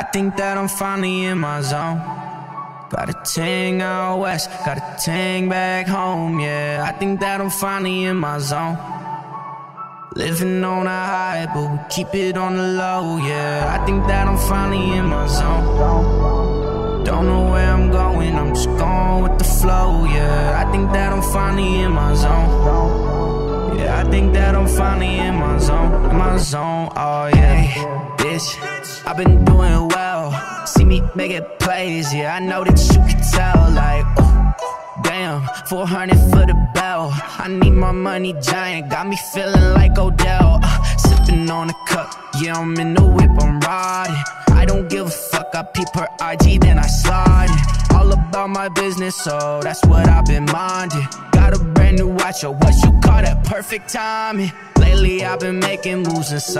think that I'm finally in my zone. Got a ting out west, got a ting back home, yeah. I think that I'm finally in my zone. Living on a high, but we keep it on the low, yeah. I think that I'm finally in my zone. Don't know where I'm going, I'm just going with the flow, yeah. I think that I'm finally in my zone. Yeah, I think that I'm finally in my zone, oh yeah. Bitch, I've been doing well. See me making plays, yeah. I know that you can tell, like, oh, damn, 400 for the bell. I need my money giant, got me feeling like Odell. Sipping on a cup, yeah, I'm in the whip, I'm riding. I don't give a fuck, I peep her IG, then I slide it. All about my business, so that's what I've been minding. Got a brand new watch, or what you call that perfect timing. Lately I've been making moves inside.